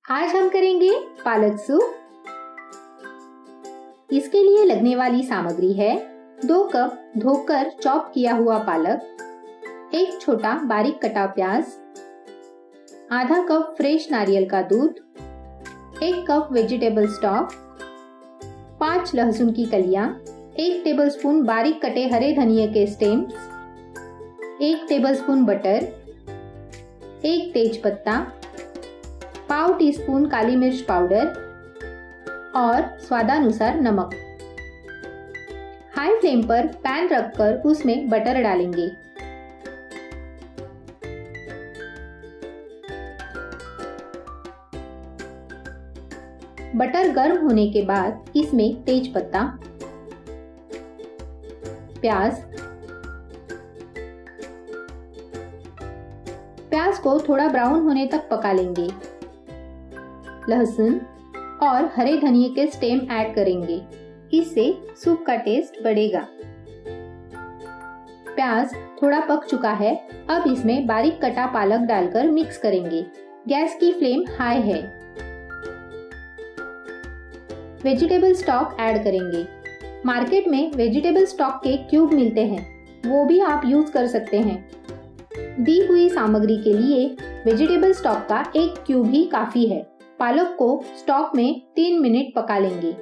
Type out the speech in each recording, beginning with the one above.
आज हम करेंगे पालक सूप। इसके लिए लगने वाली सामग्री है 2 कप धोकर चॉप किया हुआ पालक, 1 छोटा बारीक कटा प्याज, आधा कप फ्रेश नारियल का दूध, 1 कप वेजिटेबल स्टॉक, 5 लहसुन की कलियां, 1 टेबलस्पून बारीक कटे हरे धनिये के स्टेम्स, 1 टेबलस्पून बटर, 1 तेज पत्ता, पाव टीस्पून काली मिर्च पाउडर और स्वादानुसार नमक। हाई फ्लेम पर पैन रखकर उसमें बटर डालेंगे। बटर गर्म होने के बाद इसमें तेज पत्ता, प्याज को थोड़ा ब्राउन होने तक पका लेंगे। लहसुन और हरे धनिये के स्टेम ऐड करेंगे, इससे सूप का टेस्ट बढ़ेगा। प्याज थोड़ा पक चुका है, अब इसमें बारीक कटा पालक डालकर मिक्स करेंगे। गैस की फ्लेम हाई है। वेजिटेबल स्टॉक ऐड करेंगे। मार्केट में वेजिटेबल स्टॉक के क्यूब मिलते हैं, वो भी आप यूज कर सकते हैं। दी हुई सामग्री के लिए वेजिटेबल स्टॉक का 1 क्यूब ही काफी है। पालक को स्टॉक में 3 मिनट पका लेंगे।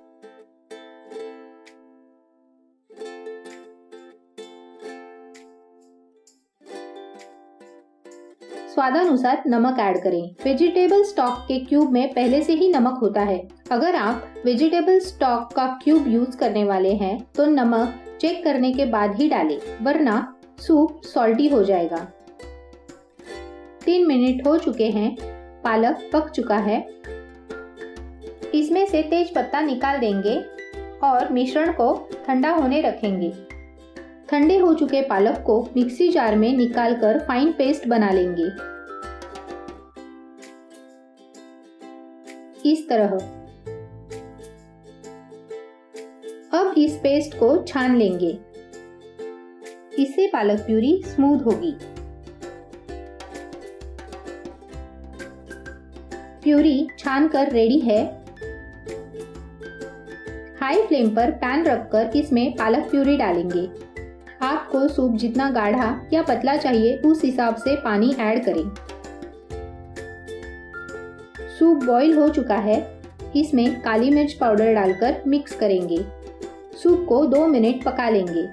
स्वादानुसार नमक ऐड करें। वेजिटेबल स्टॉक के क्यूब में पहले से ही नमक होता है। अगर आप वेजिटेबल स्टॉक का क्यूब यूज करने वाले हैं तो नमक चेक करने के बाद ही डालें, वरना सूप सॉल्टी हो जाएगा। 3 मिनट हो चुके हैं, पालक पक चुका है। इसमें से तेज पत्ता निकाल देंगे और मिश्रण को ठंडा होने रखेंगे। ठंडे हो चुके पालक को मिक्सी जार में निकालकर फाइन पेस्ट बना लेंगे, इस तरह। अब इस पेस्ट को छान लेंगे, इससे पालक प्यूरी स्मूथ होगी। प्यूरी छानकर रेडी है। हाई फ्लेम पर पैन रखकर इसमें पालक प्यूरी डालेंगे। आपको सूप जितना गाढ़ा या पतला चाहिए उस हिसाब से पानी ऐड करें। सूप बॉईल हो चुका है, इसमें काली मिर्च पाउडर डालकर मिक्स करेंगे। सूप को 2 मिनट पका लेंगे।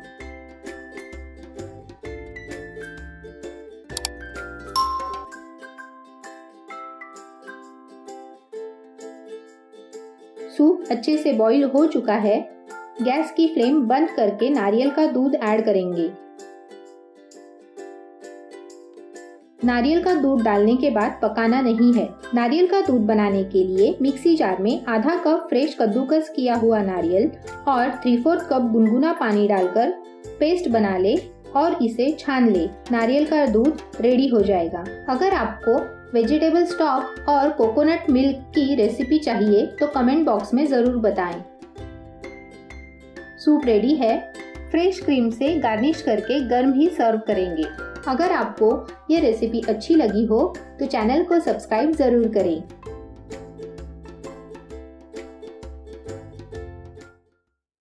सूप अच्छे से बॉईल हो चुका है। गैस की फ्लेम बंद करके नारियल का दूध ऐड करेंगे। नारियल का दूध डालने के बाद पकाना नहीं है। नारियल का दूध बनाने के लिए मिक्सी जार में आधा कप फ्रेश कद्दूकस किया हुआ नारियल और 3/4 कप गुनगुना पानी डालकर पेस्ट बना ले और इसे छान ले। नारियल का दूध रेडी हो जाएगा। अगर आपको वेजिटेबल स्टॉक और कोकोनट मिल्क की रेसिपी चाहिए तो कमेंट बॉक्स में जरूर बताएं। सूप रेडी है। फ्रेश क्रीम से गार्निश करके गर्म ही सर्व करेंगे। अगर आपको ये रेसिपी अच्छी लगी हो तो चैनल को सब्सक्राइब जरूर करें।